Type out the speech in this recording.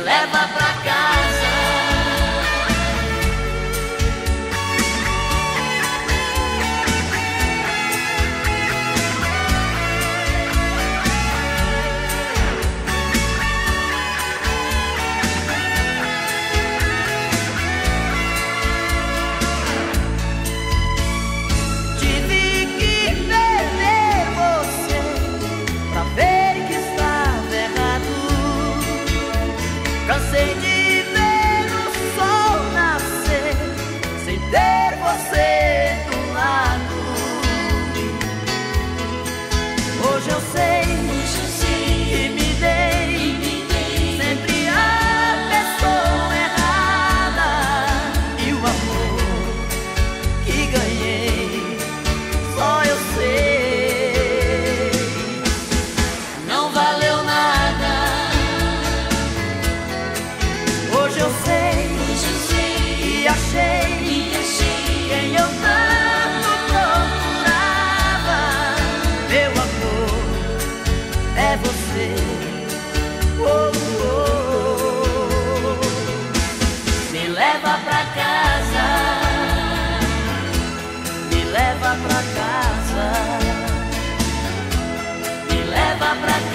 leva pra casa. Tive que perder você pra ver que estava errado. Cansei de ver o sol nascer sem ter você do lado. Hoje eu sei que me dei sempre a pessoa errada, e o amor que ganhei só eu sei. Não valeu nada. Hoje eu sei e achei quem eu tanto procurava. Meu amor é você. Oh, oh, oh. Me leva pra casa, me leva pra casa, me leva pra casa.